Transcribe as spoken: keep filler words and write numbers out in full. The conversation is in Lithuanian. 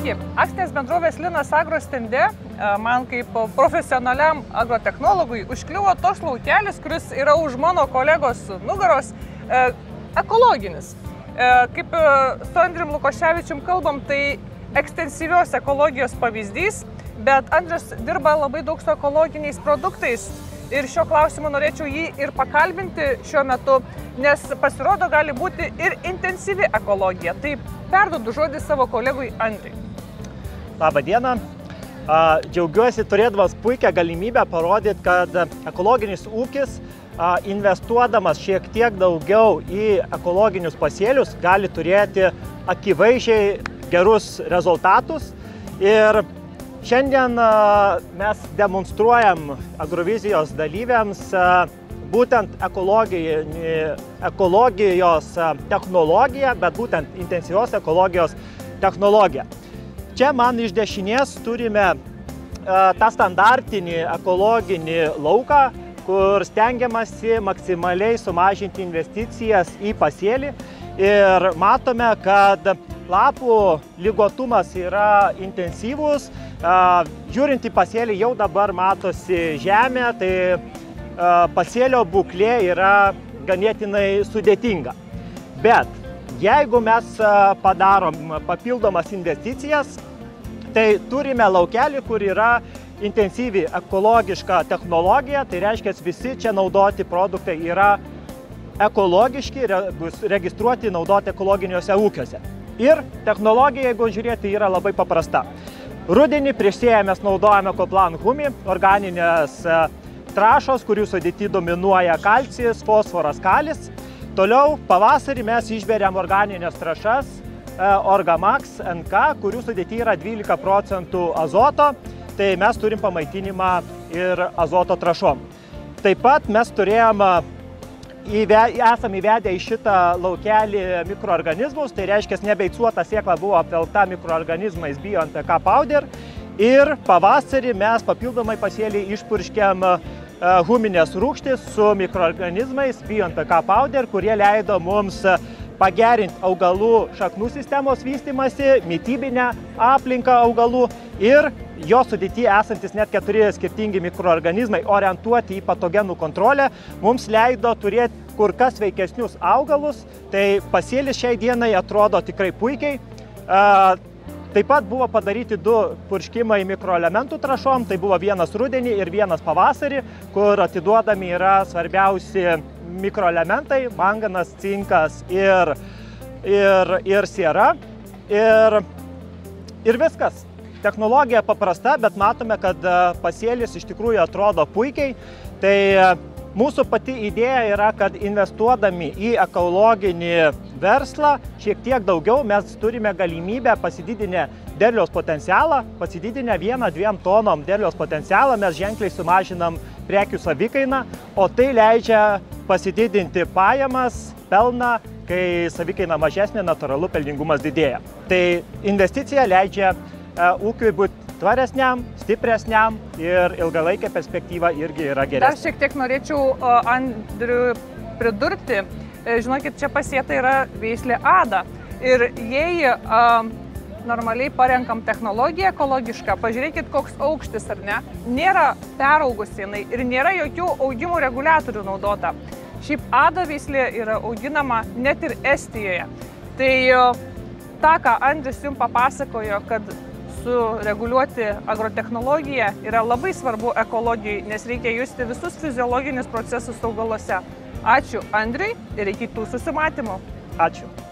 Sveiki, akcinės bendrovės Linas Agro stende man kaip profesionaliam agrotechnologui užkliuvo toks laukelis, kuris yra už mano kolegos nugaros ekologinis. Kaip su Andrium Lukoševičium kalbam, tai ekstensyvios ekologijos pavyzdys, bet Andrius dirba labai daug su ekologiniais produktais ir šio klausimu norėčiau jį ir pakalbinti šiuo metu, nes pasirodo gali būti ir intensyvi ekologija. Tai perduodu žodį savo kolegui Andriui. Labą dieną. Džiaugiuosi turėdamas puikią galimybę parodyti, kad ekologinis ūkis, investuodamas šiek tiek daugiau į ekologinius pasėlius, gali turėti akivaizdžiai gerus rezultatus. Ir šiandien mes demonstruojam Agrovizijos dalyviams būtent ekologijos technologiją, bet būtent intensyvios ekologijos technologiją. Čia man iš dešinės turime tą standartinį ekologinį lauką, kur stengiamasi maksimaliai sumažinti investicijas į pasėlį. Ir matome, kad lapų lygotumas yra intensyvus. Žiūrint į pasėlį jau dabar matosi žemė, tai pasėlio būklė yra ganėtinai sudėtinga. Bet jeigu mes padarom papildomas investicijas, tai turime laukelį, kur yra intensyvi ekologiška technologija, tai reiškia, visi čia naudoti produktai yra ekologiški, registruoti, naudoti ekologiniuose ūkiuose. Ir technologija, jeigu žiūrėti, yra labai paprasta. Rudenį prieš sėją mes naudojame Koplan Humi, organinės trąšos, kurių sudėty dominuoja kalcis, fosforas, kalis. Toliau pavasarį mes išberiam organinės trąšas Orgamax N K, kurių sudėty yra dvylika procentų azoto, tai mes turim pamaitinimą ir azoto trąšom. Taip pat mes turėjom, esam įvedę į šitą laukelį mikroorganizmus, tai reiškia, nebeicuota sėkla buvo apvelta mikroorganizmais Bio N P K powder. Ir pavasarį mes papildomai pasėlį išpurškiam huminės rūgštis su mikroorganizmais Bio N P K powder, kurie leido mums pagerinti augalų šaknų sistemos vystymąsi, mitybinę aplinką augalų ir jo sudėty esantis net keturi skirtingi mikroorganizmai orientuoti į patogenų kontrolę mums leido turėti kur kas sveikesnius augalus. Tai pasėlis šiai dienai atrodo tikrai puikiai. Taip pat buvo padaryti du purškimai mikroelementų trąšom, tai buvo vienas rudenį ir vienas pavasarį, kur atiduodami yra svarbiausi mikroelementai, manganas, cinkas ir, ir, ir siera. Ir, ir viskas. Technologija paprasta, bet matome, kad pasėlis iš tikrųjų atrodo puikiai. Tai mūsų pati idėja yra, kad investuodami į ekologinį verslą šiek tiek daugiau mes turime galimybę pasididinę derliaus potencialą, pasididinę vieną dviem tonom derliaus potencialą, mes ženkliai sumažinam prekių savikainą, o tai leidžia pasididinti pajamas, pelną, kai savikaina mažesnė, natūralu pelningumas didėja. Tai investicija leidžia ūkiui būti tvaresniam, stipresniam ir ilgalaikė perspektyva irgi yra geresnė. Dar šiek tiek norėčiau Andriui pridurti. Žinokit, čia pasėta yra veislė Ada. Ir jei a, normaliai parenkam technologiją ekologišką, pažiūrėkit, koks aukštis ar ne, nėra peraugusi jinai ir nėra jokių augimo reguliatorių naudota. Šiaip Ada veislė yra auginama net ir Estijoje. Tai tą, ką Andrius jums papasakojo, kad sureguliuoti agrotechnologiją yra labai svarbu ekologijai, nes reikia justi visus fiziologinius procesus augaluose. Ačiū Andriui ir iki tų susimatymų. Ačiū.